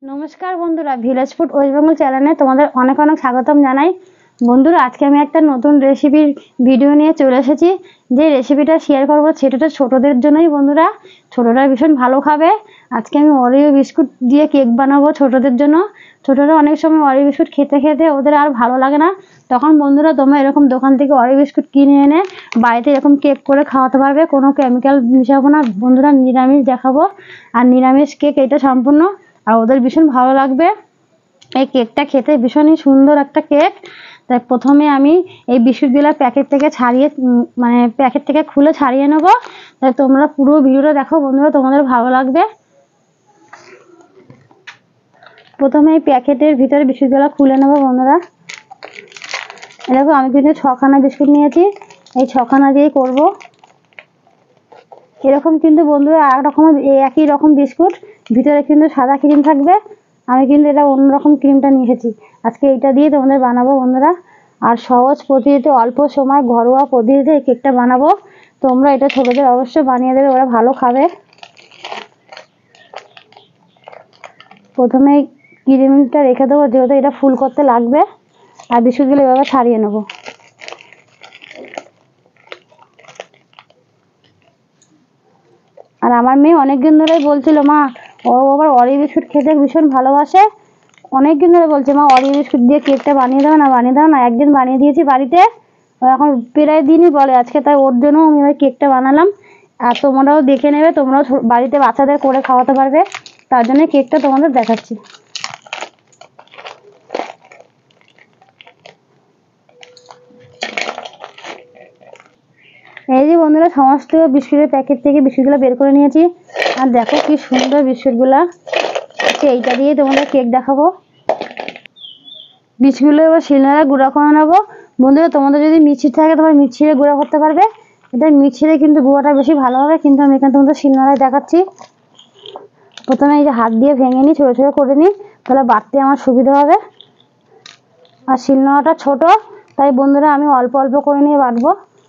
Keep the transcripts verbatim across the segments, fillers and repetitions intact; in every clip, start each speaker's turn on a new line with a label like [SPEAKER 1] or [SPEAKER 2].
[SPEAKER 1] नमस्कार बंधुरा village food waste Bengal চ্যানেলে তোমাদের অনেক অনেক স্বাগতম জানাই। বন্ধুরা আজকে আমি একটা নতুন রেসিপির ভিডিও নিয়ে চলে এসেছি। যে রেসিপিটা শেয়ার করব সেটা ছোটদের জন্যই বন্ধুরা, ছোটরা ভীষণ ভালো খাবে। আজকে আমি অরিও বিস্কুট দিয়ে কেক বানাবো ছোটদের জন্য। ছোটরা অনেক সময় অরিও বিস্কুট খেতে খেতে ওদের আর ভালো লাগে না, তখন বন্ধুরা তোমরা এরকম দোকান থেকে অরিও বিস্কুট কিনে এনে বাড়িতে এরকম কেক করে খাওয়াতে পারবে। কোনো কেমিক্যাল মিশাবো না বন্ধুরা, নিরামিষ দেখাবো। আর নিরামিষ কেক এটা সম্পূর্ণ, আর ওদের ভীষণ ভালো লাগবে। এই কেকটা খেতে ভীষণই সুন্দর একটা কেক। তাই প্রথমে আমি এই বিস্কুটগুলো প্যাকেট থেকে ছাড়িয়ে মানে প্যাকেট থেকে খুলে ছাড়িয়ে নেব। তাই তোমরা পুরো ভিডিওটা দেখো বন্ধুরা, তোমাদের ভালো লাগবে। প্রথমে এই প্যাকেটের ভিতরে বিস্কুটগুলো খুলে নেব বন্ধুরা। দেখো আমি কিন্তু ছখানা বিস্কুট নিয়েছি, এই ছখানা দিয়েই করব। এরকম কিন্তু বন্ধুরা এক রকম একই রকম বিস্কুট, ভিতরে কিন্তু সাদা ক্রিম থাকবে। আমি কিন্তু এটা অন্যরকম ক্রিমটা নিয়ে এসেছি। আজকে এটা দিয়ে তোমাদের বানাবো বন্ধুরা। আর সহজ পদ্ধতিতে অল্প সময় ঘরোয়া পদ্ধতিতে এই কেকটা বানাবো। তোমরা এটা ছোটদের অবশ্যই বানিয়ে দেবে, ওরা ভালো খাবে। প্রথমে ক্রিমটা রেখে দেবো, যেহেতু এটা ফুল করতে লাগবে। আর বিস্কুটগুলো এভাবে ছাড়িয়ে নেবো। আর আমার মেয়ে অনেকদিন ধরেই বলছিল মা ও আবার অরিও বিস্কুট খেতে ভীষণ ভালোবাসে। অনেকদিন ধরে বলছে মা অরিও বিস্কুট দিয়ে কেকটা বানিয়ে দাও না বানিয়ে দাও না। একদিন বানিয়ে দিয়েছি বাড়িতে, ও এখন প্রায় দিনই বলে আজকে, তাই ওর জন্য আমি ওই কেকটা বানালাম। আর তোমরাও দেখে নেবে, তোমরাও বাড়িতে বাচ্চাদের করে খাওয়াতে পারবে। তার জন্য কেকটা তোমাদের দেখাচ্ছি। এই যে বন্ধুরা সমস্ত বিস্কুটের প্যাকেট থেকে বিস্কুটগুলো বের করে নিয়েছি। আর দেখো কি সুন্দর বিস্কুটগুলা। এইটা দিয়ে তোমাদের কেক দেখাবো। বিস্কুটগুলো এবার শিলনোড়ায় গুঁড়া করে নেবো বন্ধুরা। তোমাদের যদি মিক্সি থাকে তোমরা মিক্সিতে গুঁড়া করতে পারবে। এটা মিক্সিতে কিন্তু গুঁড়াটা বেশি ভালো হবে, কিন্তু আমি এখানে তোমাদের শিলনোড়ায় দেখাচ্ছি। প্রথমে এই যে হাত দিয়ে ভেঙে নিই, ছোটো ছোটো করে নিই, তাহলে বাটতে আমার সুবিধা হবে। আর শিলনোড়াটা ছোট, তাই বন্ধুরা আমি অল্প অল্প করে নিয়ে বাটবো।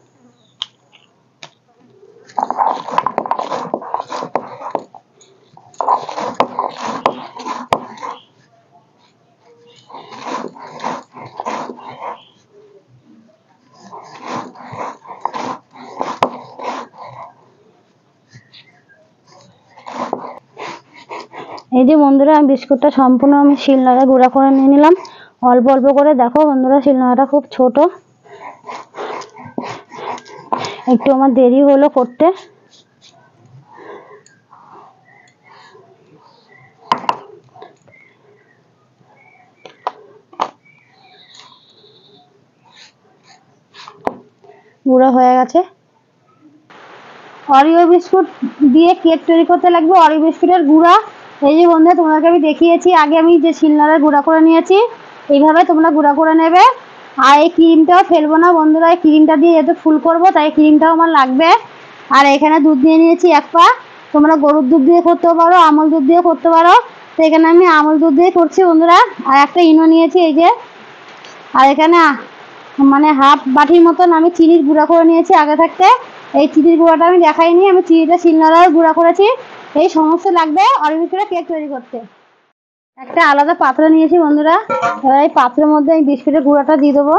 [SPEAKER 1] এই যে বন্ধুরা আমি বিস্কুটটা সম্পূর্ণ আমি শিলনোড়ায় গুঁড়া করে নিয়ে নিলাম অল্প অল্প করে। দেখো বন্ধুরা শিলনোড়াটা খুব ছোট, একটু আমার দেরি হলো করতে। গুঁড়া হয়ে গেছে। অরিও বিস্কুট দিয়ে কেক তৈরি করতে লাগবে অরিও বিস্কুটের গুঁড়া। এই যে বন্ধুরা তোমাদেরকে আমি দেখিয়েছি আগে, আমি যে শিলনোড়ায় গুঁড়া করে নিয়েছি, এইভাবে তোমরা গুঁড়া করে নেবে। আর এই ক্রিমটাও ফেলবো না বন্ধুরা, এই ক্রিমটা দিয়ে যেহেতু ফুল করবো তাই ক্রিমটাও আমার লাগবে। আর এখানে দুধ দিয়ে নিয়েছি এক পা। তোমরা গরুর দুধ দিয়ে করতে পারো, আমল দুধ দিয়ে করতে পারো। তো এখানে আমি আমল দুধ দিয়ে করছি বন্ধুরা। আর একটা ইনো নিয়েছি এই যে। আর এখানে মানে হাফ বাটির মতন আমি চিনির গুঁড়া করে নিয়েছি আগে থাকতে। এই চিনির গুঁড়াটা আমি দেখাইনি, আমি চিনিটা শিলনোড়ায় গুঁড়া করেছি। এই সমস্ত লাগবে অরিও বিস্কুটের কেক তৈরি করতে। একটা আলাদা পাত্র নিয়েছি বন্ধুরা। এবার এই পাত্রের মধ্যে এই বিস্কুটের গুঁড়াটা দিয়ে দেবো।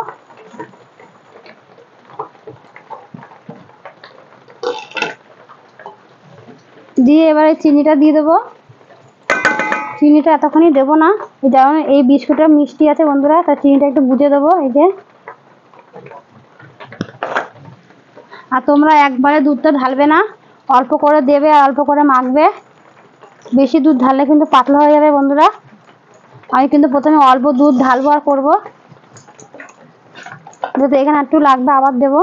[SPEAKER 1] দিয়ে এবার এই চিনিটা দিয়ে দেবো। চিনিটা এতক্ষণই দেবো না, যেমন এই বিস্কুটটা মিষ্টি আছে বন্ধুরা, তার চিনিটা একটু বুঝে দেবো এই যে। আর তোমরা একবারে দুধটা ঢালবে না, অল্প করে দেবে আর অল্প করে মাখবে। বেশি দুধ ঢাললে কিন্তু পাতলা হয়ে যাবে বন্ধুরা। আমি কিন্তু প্রথমে অল্প দুধ ঢালবো আর করবো, যেহেতু এখানে একটু লাগবে আবার দেবো।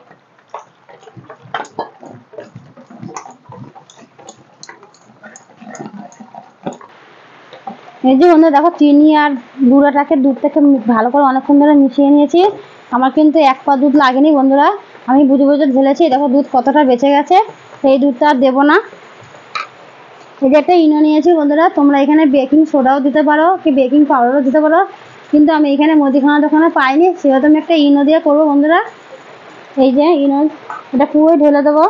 [SPEAKER 1] এই যে বন্ধুরা দেখো চিনি আর গুঁড়াটাকে দুধটাকে ভালো করে অনেকক্ষণ ধরে মিশিয়ে নিয়েছি। আমার কিন্তু এক পা দুধ লাগেনি বন্ধুরা, আমি বুঝে বুঝে ঢেলেছি। দেখো দুধ কতটা বেঁচে গেছে, এই দুধটা আর দেবো না। এই যে একটা ইনো নিয়েছি বন্ধুরা, তোমরা এখানে বেকিং সোডাও দিতে পারো কি বেকিং পাউডারও দিতে পারো, কিন্তু আমি এখানে মুদিখানা দোকানে পাইনি, সেহেতু আমি একটা ইনো দিয়ে করবো বন্ধুরা। এই যে ইনো, এটা পুরোই ঢেলে দেবো।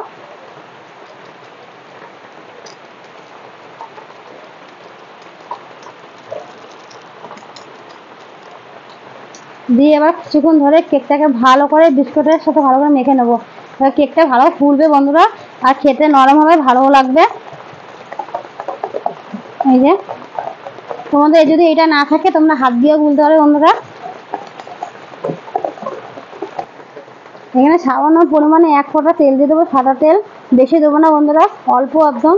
[SPEAKER 1] দিয়ে এবার কিছুক্ষণ ধরে কেকটাকে ভালো করে বিস্কুটের সাথে ভালো করে মেখে নেবো। এবার কেকটা ভালো ফুলবে বন্ধুরা, আর খেতে নরম হবে, ভালো লাগবে। এই যে তোমাদের যদি এটা না থাকে তোমরা হাত দিয়েও গুলতে পারো বন্ধুরা। এখানে সামান্য পরিমাণে এক ফোঁটা তেল দিয়ে দেবো, সাদা তেল, বেশি দেবো না বন্ধুরা, অল্প একদম।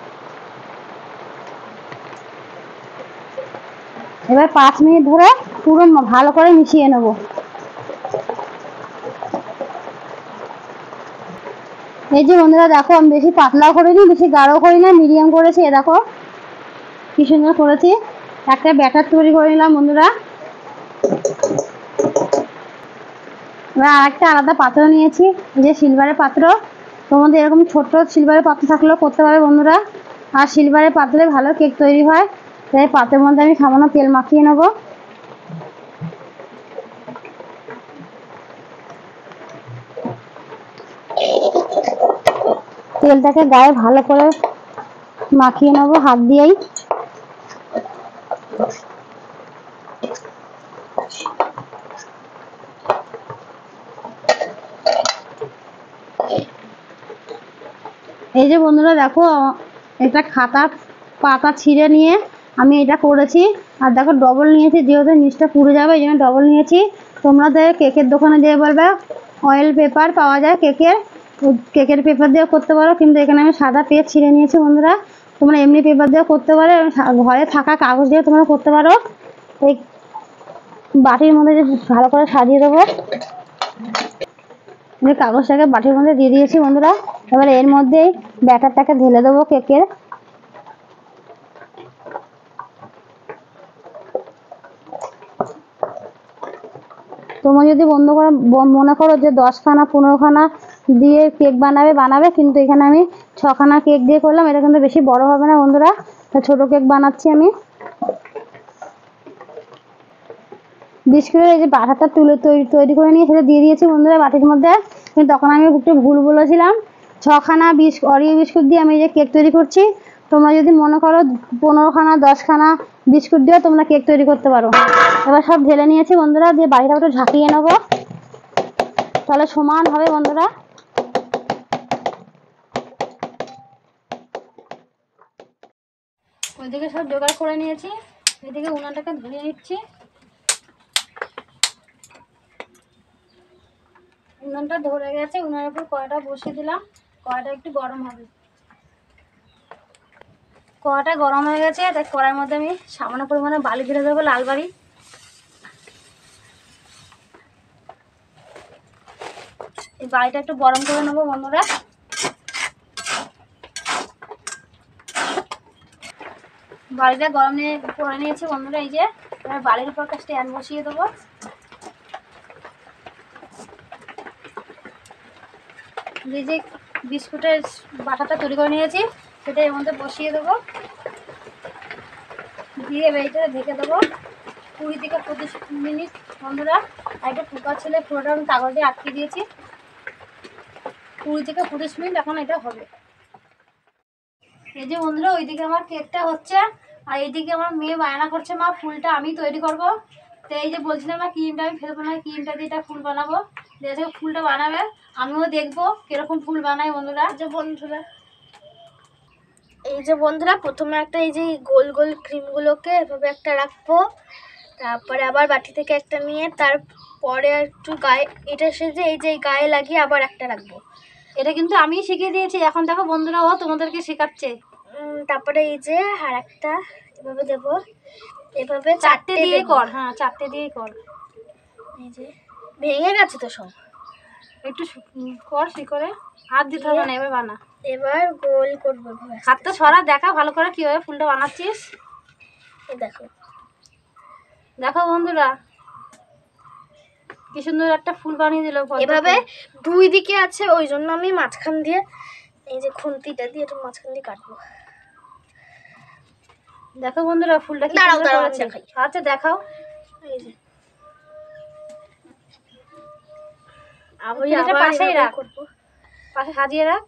[SPEAKER 1] এবার পাঁচ মিনিট ধরে পুরো ভালো করে মিশিয়ে নেব। এই যে বন্ধুরা দেখো, আমি বেশি পাতলাও করিনি, বেশি গাঢ় করি না, মিডিয়াম করেছি। এ দেখো কি সুন্দর করেছি। একটা ব্যাটার তৈরি করে নিলাম বন্ধুরা। এবার আর একটা আলাদা পাত্র নিয়েছি, এই যে সিলভারের পাত্র। তোমাদের এরকম ছোট্ট সিলভারের পাত্র থাকলেও করতে পারবে বন্ধুরা। আর সিলভারের পাত্রে ভালো কেক তৈরি হয়। তাই পাত্রের মধ্যে আমি সামান্য তেল মাখিয়ে নেব। তেলটাকে গায়ে ভালো করে মাখিয়ে নেব হাত দিয়েই। এই যে বন্ধুরা দেখো, এটা খাতা পাতা ছিঁড়ে নিয়ে আমি এটা করেছি। আর দেখো ডবল নিয়েছি, যেহেতু নিচটা পুড়ে যাবে এই জন্য ডবল নিয়েছি। তোমরা কেকের দোকানে দিয়ে বলবে অয়েল পেপার পাওয়া যায় কেকের, কেকের পেপার দিয়েও করতে পারো, কিন্তু এখানে আমি সাদা পেজ ছিঁড়ে নিয়েছি বন্ধুরা। তোমরা এমনি পেপার দিয়েও করতে পারো, ঘরে থাকা কাগজ দিয়ে তোমরা করতে পারো। এই বাটির মধ্যে যে ভালো করে সাজিয়ে দেবো, আমি কাগজটাকে বাটির মধ্যে দিয়ে দিয়েছি বন্ধুরা। এবার এর মধ্যেই ব্যাটারটাকে ঢেলে দেবো কেকের। তোমরা যদি বন্ধ করে মনে করো যে দশখানা পনেরোখানা দিয়ে কেক বানাবে বানাবে কিন্তু এখানে আমি ছখানা কেক দিয়ে করলাম, এটা কিন্তু বেশি বড় হবে না বন্ধুরা, তা ছোট কেক বানাচ্ছি আমি। বিস্কুটের এই যে বাটারটা তুলে তৈরি তৈরি করে নিয়ে সেটা দিয়ে দিয়েছি বন্ধুরা বাটির মধ্যে। কিন্তু তখন আমি একটু ভুল বলেছিলাম, ছখানা বিস অরিও বিস্কুট দিয়ে আমি যে কেক তৈরি করছি। তোমরা যদি মনে করো পনেরোখানা দশখানা বিস্কুট দিয়েও তোমরা কেক তৈরি করতে পারো। এবার সব ঢেলে নিয়েছি বন্ধুরা, দিয়ে বাড়িটা একটু ঝাঁকিয়ে নেবো, তাহলে সমান হবে বন্ধুরা। ওইদিকে সব জোগাড় করে নিয়েছি, এদিকে উনানটাকে ধরিয়ে নিচ্ছি। উনানটা ধরে গেছে, উনানের উপর কড়াইটা বসিয়ে দিলাম, কড়াইটা একটু গরম হবে। কড়াইটা গরম হয়ে গেছে, তাই কড়াইয়ের মধ্যে আমি সামান্য পরিমাণে বালি ঢেলে দেবো, লাল বালি। এই বালিটা একটু গরম করে নেবো বন্ধুরা। বালিটা গরম নিয়ে করে নিয়েছি বন্ধুরা। এই যে এবার বালির উপর একটা স্ট্যান্ড বসিয়ে দেবো। এই যে বিস্কুটের বাটাটা তৈরি করে নিয়েছি সেটা এর মধ্যে বসিয়ে দেবো, দিয়ে এইটা ঢেকে দেবো কুড়ি থেকে পঁচিশ মিনিট বন্ধুরা। আর একটা ফুকা ছিল, ফুটোটা আমি কাগজ দিয়ে আটকে দিয়েছি। কুড়ি থেকে পঁচিশ মিনিট এখন এটা হবে। এই যে বন্ধুরা ওইদিকে আমার কেকটা হচ্ছে, আর এইদিকে আমার মেয়ে বায়না করছে মা ফুলটা আমি তৈরি করব। তো এই যে বলছিলাম না ক্রিমটা আমি ফেলবো না, ক্রিমটা দিয়ে এটা ফুল বানাবো। দেখে ফুলটা বানাবে, আমিও দেখবো কিরকম ফুল বানাই বন্ধুরা। যে বন্ধুরা এই যে বন্ধুরা প্রথমে একটা এই যে গোল গোল ক্রিমগুলোকে এভাবে একটা রাখবো, তারপরে আবার বাটি থেকে একটা নিয়ে তারপরে একটু গায়ে এটা সেজে এই যে গায়ে লাগিয়ে আবার একটা রাখবো। এটা কিন্তু আমি শিখিয়ে দিয়েছি, এখন দেখো বন্ধুরা ও তোমাদেরকে শেখাচ্ছে। তারপরে এই যে আর একটা এভাবে দেবো, এভাবে চারটে দিয়ে কর। হ্যাঁ চারটে দিয়েই কর। এই যে ভেঙে গেছে তো সব, একটু কর সি করে, হাত দিতে হবে না, এবার বানা। এবার গোল করবো, হাতটা সরা, দেখা ভালো করে কিভাবে ফুলটা বানাচ্ছিস। দেখো দেখো বন্ধুরা কি সুন্দর একটা ফুল বানিয়ে দিল। এভাবে দুই দিকে আছে, ওই জন্য আমি মাঝখান দিয়ে এই যে খুন্তিটা দিয়ে একটু মাঝখান দিয়ে কাটবো। দেখো বন্ধুরা ফুলটা কি সুন্দর করেছে। আচ্ছা দেখাও। এই যে আমি আবার পাশেই রাখ, পাশে সাজিয়ে রাখ।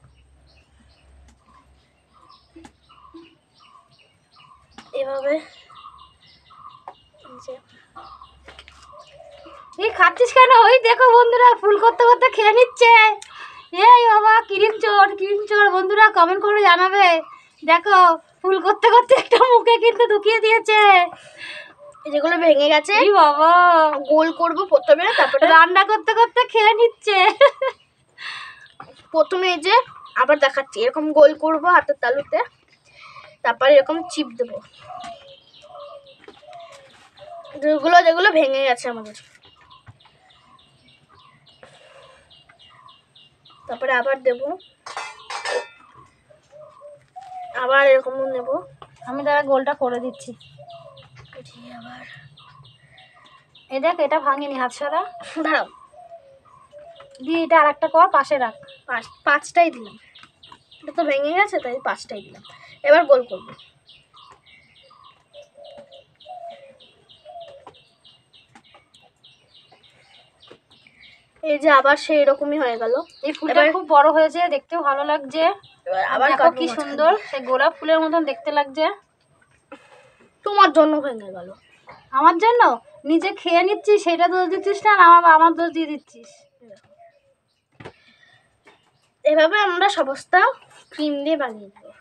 [SPEAKER 1] এভাবে এই খাচ্ছিস কেন? ওই দেখো বন্ধুরা ফুল করতে করতে খেয়ে নিচ্ছে। এই বাবা ক্রিম চোর ক্রিম চোর, বন্ধুরা কমেন্ট করে জানাবে। দেখো ফুল করতে করতে একটা মুখে কিন্তু ঢুকিয়ে দিয়েছে।
[SPEAKER 2] যেগুলো ভেঙে গেছে
[SPEAKER 1] এই বাবা
[SPEAKER 2] গোল করবো প্রথমে, তারপরে
[SPEAKER 1] রান্না করতে করতে খেয়ে নিচ্ছে।
[SPEAKER 2] প্রথমে এই যে আবার দেখাচ্ছি, এরকম গোল করবো হাতের তালুতে, তারপরে এরকম চিপ দেবো যেগুলো যেগুলো ভেঙে গেছে আমাদের। তারপরে আবার দেব, আবার এরকম নেব।
[SPEAKER 1] আমি তারা গোলটা করে দিচ্ছি।
[SPEAKER 2] আবার
[SPEAKER 1] এই দেখ এটা ভাঙিনি, হাত সরা।
[SPEAKER 2] দাঁড়াও,
[SPEAKER 1] দিয়ে এটা আর একটা কর পাশে রাখ।
[SPEAKER 2] পাঁচ পাঁচটাই দিলাম, এটা তো ভেঙে গেছে তাই পাঁচটাই দিলাম। এবার গোল করবো। এই যে আবার সেই রকমই হয়ে গেল।
[SPEAKER 1] এই ফুলটা খুব বড় হয়েছে, দেখতেও ভালো লাগছে।
[SPEAKER 2] আবার
[SPEAKER 1] দেখো কি সুন্দর, সেই গোলাপ ফুলের মতন দেখতে লাগছে।
[SPEAKER 2] তোমার জন্য ভেঙে গেল।
[SPEAKER 1] আমার জন্য? নিজে খেয়ে নিচ্ছিস সেটা দোষ দিচ্ছিস না, আর আমার আমার দোষ দিয়ে দিচ্ছিস।
[SPEAKER 2] এভাবে আমরা সমস্ত ক্রিম দিয়ে বানিয়ে দেবো।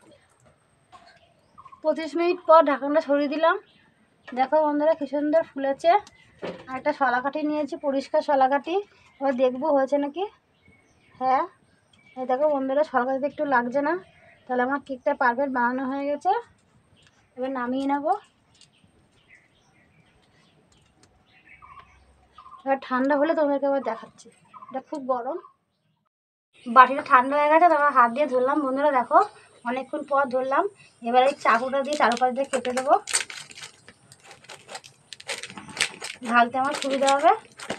[SPEAKER 1] পঁচিশ মিনিট পর ঢাকনাটা সরিয়ে দিলাম। দেখো বন্ধুরা কি সুন্দর ফুলেছে। আর একটা শলাকাঠি নিয়েছি, পরিষ্কার শলাকাঠি। এবার দেখবো হয়েছে নাকি। হ্যাঁ এই দেখো বন্ধুরা, শলাকাঠিতে একটু লাগছে না, তাহলে আমার কেকটা পারফেক্ট বানানো হয়ে গেছে। এবার নামিয়ে নেব। এবার ঠান্ডা হলে তোমাদেরকে আবার দেখাচ্ছি। এটা খুব গরম, বাটিটা ঠান্ডা হয়ে গেছে। তারপর হাত দিয়ে ধরলাম বন্ধুরা, দেখো অনেকক্ষণ পর ধরলাম। এবার এই চাকুটা দিয়ে চারপাশ দিয়ে কেটে দেবো, ঢালতে আমার সুবিধা হবে।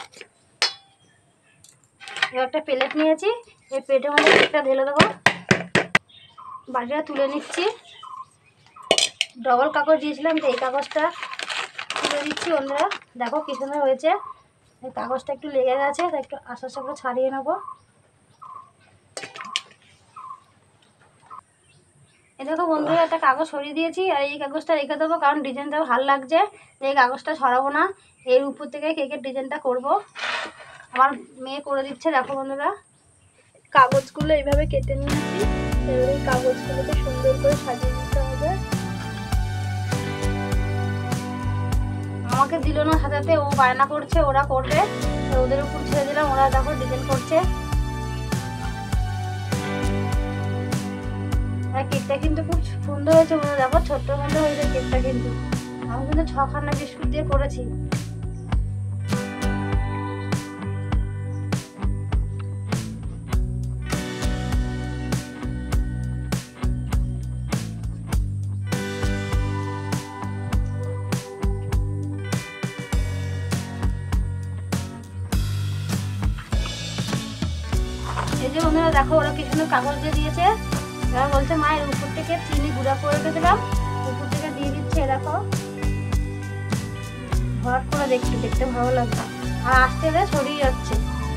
[SPEAKER 1] এবার একটা প্লেট নিয়েছি, এই প্লেটের মধ্যে কেকটা ঢেলে দেবো। বাটিটা তুলে নিচ্ছি। ডবল কাগজ দিয়েছিলাম, তো এই কাগজটা তুলে নিচ্ছি বন্ধুরা। দেখো কি সুন্দর হয়েছে। এই কাগজটা একটু লেগে গেছে, তাই একটু আস্তে আস্তে করে ছাড়িয়ে নেবো। এই দেখো বন্ধুরা, একটা কাগজ সরিয়ে দিয়েছি, আর এই কাগজটা রেখে দেবো, কারণ ডিজাইনটা ভালো লাগছে। এই কাগজটা সরাবো না, এর উপর থেকে কেকের ডিজাইনটা করব। আমার মেয়ে করে দিচ্ছে, দেখো বন্ধুরা।
[SPEAKER 2] কাগজগুলো এইভাবে কেটে নিয়েছি, এবার এই কাগজগুলোকে সুন্দর করে সাজিয়ে দিতে হবে।
[SPEAKER 1] আমাকে দিল না সাজাতে, ও বায়না করছে ওরা করবে, তো ওদের উপর ছেড়ে দিলাম, ওরা দেখো ডিজাইন করছে। আর কেকটা কিন্তু খুব সুন্দর হয়েছে বন্ধুরা, দেখো ছোট্ট মতো হয়েছে কেকটা, কিন্তু আমি কিন্তু ছখানা বিস্কুট দিয়ে করেছি। এই যে বন্ধুরা দেখো, ওরা কি সুন্দর কাগজ দিয়ে দিয়েছে। এবার বলছে মায়ের উপর থেকে চিনি গুঁড়া করে দিলাম, উপর থেকে দিয়ে দিচ্ছে। দেখো ভরাট করে দেখতে দেখতে ভালো লাগবে, আর আস্তে আস্তে ছড়িয়ে যাচ্ছে।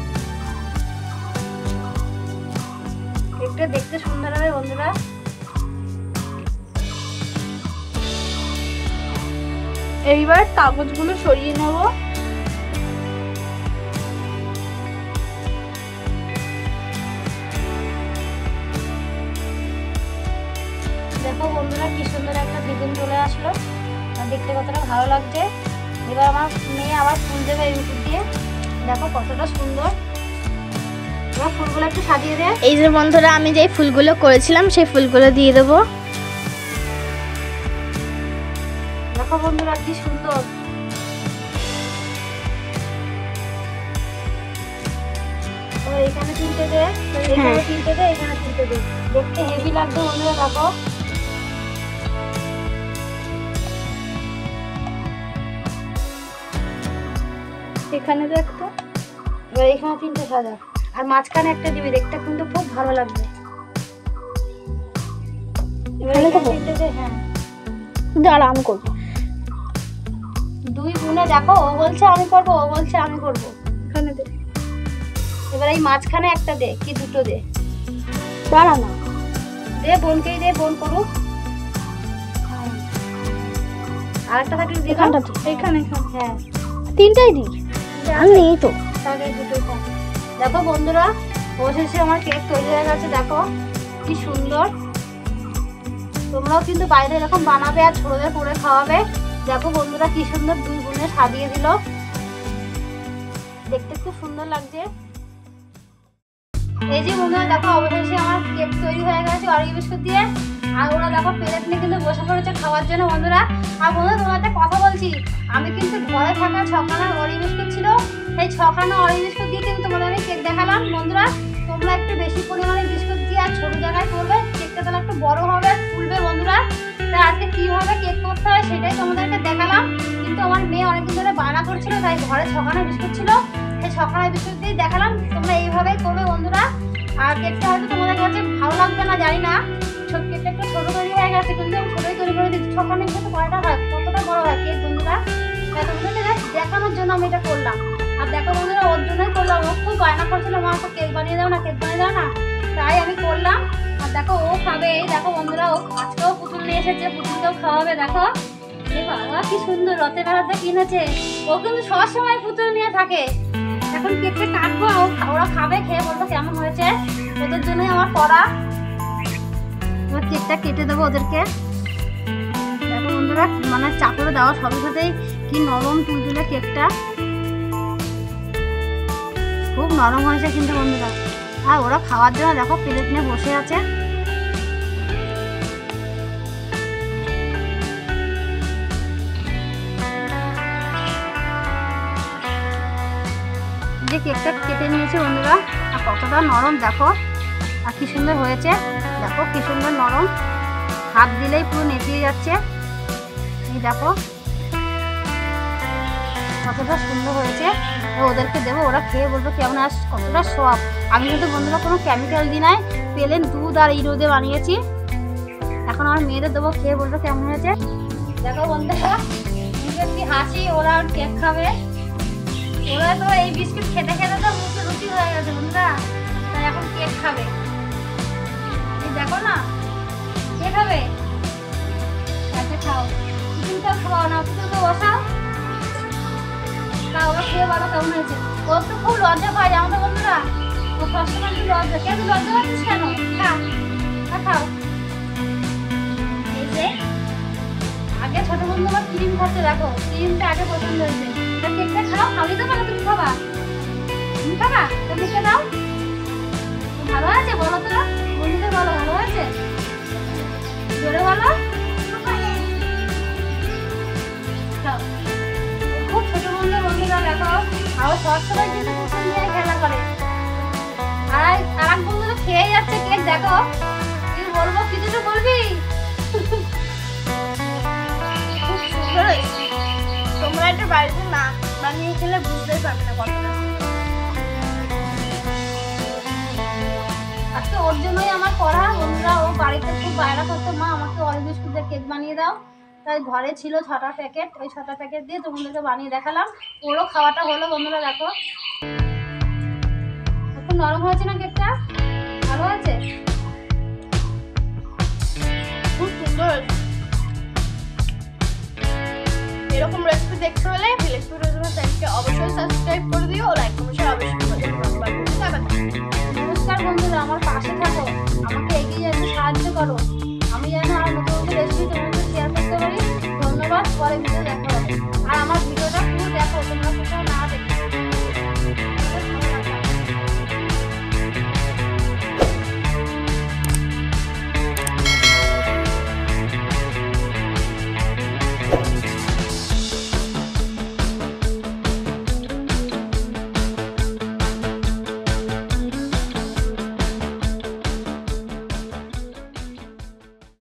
[SPEAKER 1] কেকটা দেখতে সুন্দর হবে বন্ধুরা।
[SPEAKER 2] এইবার কাগজগুলো সরিয়ে নেব।
[SPEAKER 1] দেখো বন্ধুরা কি সুন্দর একটা ডিজাইন চলে আসলো, আর দেখতে কতটা ভালো লাগছে। এবার আমার মেয়ে আবার ফুল দেবে এই উপর দিয়ে, দেখো কতটা সুন্দর। এবার ফুলগুলো একটু সাজিয়ে দে।
[SPEAKER 2] এই যে বন্ধুরা, আমি যে ফুলগুলো করেছিলাম সেই ফুলগুলো দিয়ে দেবো।
[SPEAKER 1] দেখো বন্ধুরা কি সুন্দর। এবার এখানে তিনটে দে, এখানে তিনটে দে, এখানে তিনটে দে, দেখতে হেভি লাগবে বন্ধুরা। দেখো
[SPEAKER 2] এখানে তো একটা,
[SPEAKER 1] এবার এখানে তিনটে সাজা, আর মাঝখানে একটা দিবি, দেখতে কিন্তু খুব ভালো লাগবে। এবার এখানে তিনটে দে। হ্যাঁ
[SPEAKER 2] দাঁড়া আমি করবো।
[SPEAKER 1] দুই গুণে দেখো, ও বলছে আমি করবো, ও বলছে আমি করবো।
[SPEAKER 2] এখানে দে।
[SPEAKER 1] এবার এই মাঝখানে একটা দে, কি দুটো দে।
[SPEAKER 2] দাঁড়া না,
[SPEAKER 1] দে বোনকেই দে, বোন করুক। আর একটা থাকলে
[SPEAKER 2] এখানটা এখানে এখানে
[SPEAKER 1] হ্যাঁ
[SPEAKER 2] তিনটাই দিই।
[SPEAKER 1] আমি নেই তো।
[SPEAKER 2] তাহলে দুটোই কম।
[SPEAKER 1] দেখো বন্ধুরা, অবশেষে আমার কেক তৈরি হয়ে গেছে। দেখো কি সুন্দর। তোমরাও কিন্তু বাইরে এরকম বানাবে আর ছোটদের করে খাওয়াবে। দেখো বন্ধুরা কি সুন্দর দুই বোনে সাজিয়ে দিল, দেখতে খুব সুন্দর লাগছে। এই যে বন্ধুরা দেখো অবশেষে আমার কেক তৈরি হয়ে গেছে অরিও বিস্কুট দিয়ে। আর ওরা দেখো প্লেট নিয়ে কিন্তু বসে পড়েছে খাওয়ার জন্য বন্ধুরা। আর বন্ধুরা তোমার একটা কথা বলছি, আমি কিন্তু ঘরে থাকা ছখানা অরিও বিস্কুট ছিল, সেই ছখানা অরিও বিস্কুট দিয়ে কিন্তু তোমাদের আমি কেক দেখালাম। বন্ধুরা তোমরা একটু বেশি পরিমাণে বিস্কুট দিয়ে আর ছোট জায়গায় করবে, কেকটা তাহলে একটু বড় হবে, ফুলবে বন্ধুরা। তাই আজকে কিভাবে কেক করতে হয় সেটাই তোমাদেরকে দেখালাম। কিন্তু আমার মেয়ে অনেকদিন ধরে বায়না করছিল, তাই ঘরে ছখানা বিস্কুট ছিল, সেই ছখানা বিস্কুট দিয়ে দেখালাম। তোমরা এইভাবেই করবে বন্ধুরা। আর কেকটা হয়তো তোমাদের কাছে ভালো লাগবে না জানি না, ছোট কেকটা একটু ছোট তৈরি হয়ে গেছে, কিন্তু আমি ছোটই তৈরি করে দিচ্ছি। ছখানা বিস্কুট কয়টা হয়, কতটা বড় হয় কেক বন্ধুরা, তাই তোমাদেরকে দেখানোর জন্য আমি এটা করলাম। আর দেখো বন্ধুরা ওর জন্যই করলাম, ও খুব বায়না করছিল মা আমাকে কেক বানিয়ে দাও না, কেক বানিয়ে দাও না, তাই আমি করলাম। আর দেখো ও খাবে, এই দেখো বন্ধুরা ও আজকেও পুতুল নিয়ে এসেছে, পুতুলকেও খাওয়াবে। দেখো এই বাবা কি সুন্দর রতে বেড়াতে কিনেছে, ও কিন্তু সবসময় পুতুল নিয়ে থাকে। এখন কেকটা কাটবো, ওরা খাবে, খেয়ে বলবো কেমন হয়েছে, ওদের জন্যই আমার করা। এবার কেকটা কেটে দেবো ওদেরকে। দেখো বন্ধুরা মানে চাপড়ে দেওয়া সবার সাথেই কি নরম তুলতুলে কেকটা, খুব নরম হয়েছে কিন্তু বন্ধুরা। আর ওরা খাওয়ার জন্য দেখো প্লেট নিয়ে বসে আছে। যে কেকটা কেটে নিয়েছে বন্ধুরা, আর কতটা নরম দেখো, আর কি সুন্দর হয়েছে। দেখো কি সুন্দর নরম, হাত দিলেই পুরো নেতিয়ে যাচ্ছে। এই দেখো কতটা সুন্দর হয়েছে। ওদেরকে দেবো, ওরা খেয়ে বলবো কেমন আস, কতটা সব। আমি কিন্তু বন্ধুরা কোনো কেমিক্যাল দিই নাই, প্লেন দুধ আর ইনো দিয়ে বানিয়েছি। এখন আমার মেয়েদের দেবো, খেয়ে বলবো কেমন হয়েছে। দেখো বন্ধুরা মুখে কি হাসি, ওরা কেক খাবে। ওরা তো এই বিস্কুট খেতে খেতে তো মুখে রুচি হয়ে গেছে বন্ধুরা, তাই এখন কেক খাবে। এই দেখো না কে খাবে, আচ্ছা খাও, পুতুলটা খাওয়াও না, পুতুলকে বসাও, খাও, ওরা খেয়ে বলো কেমন হয়েছে। ওর তো খুব লজ্জা পায় জানো তো বন্ধুরা, ও সবসময় তুই লজ্জা, কে তুই লজ্জা পাচ্ছিস কেন, খা খা খাও। এই যে আগে ছোট বন্ধু আমার ক্রিম খাচ্ছে, দেখো ক্রিমটা আগে পছন্দ হয়েছে। কেকটা খাও, খাওয়াই দেবো না, তুমি খাবা, তুমি খাবা, তুমি কে দাও। ভালো আছে বলো তো বন্ধুদের, বলো ভালো হয়েছে, জোরে বলো। খুব ছোট বন্ধু বন্ধুরা দেখো, আবার সবসময় কিন্তু পুতুল নিয়ে খেলা করে। আর আর এক বন্ধু তো খেয়ে যাচ্ছে কেক, দেখো তুই বলবো কিছু তো বলবি।
[SPEAKER 2] খুব সুন্দর হয়েছে, তোমরা একটা বাড়িতে না বানিয়ে খেলে বুঝতেই পারবে না কতটা।
[SPEAKER 1] আজকে ওর জন্যই আমার করা বন্ধুরা, ও বাড়িতে খুব বায়না করতো মা আমাকে অরিও বিস্কুটের কেক বানিয়ে দাও, তাই ঘরে ছিল ছটা প্যাকেট, ওই ছটা প্যাকেট দিয়ে তোমাদেরকে বানিয়ে দেখালাম। ওরও খাওয়াটা হলো বন্ধুরা। দেখো খুব নরম হয়েছে না কেকটা, ভালো হয়েছে,
[SPEAKER 2] খুব সুন্দর হয়েছে। এরকম রেসিপি দেখতে হলে ভিলেজ ফুড চ্যানেলকে অবশ্যই সাবস্ক্রাইব করে দিও, লাইক কমেন্ট শেয়ার অবশ্যই করে দিও।
[SPEAKER 1] নমস্কার বন্ধুরা, আমার পাশে থাকো, আমাকে এগিয়ে যেতে সাহায্য করো, আমি যেন আর নতুন নতুন রেসিপি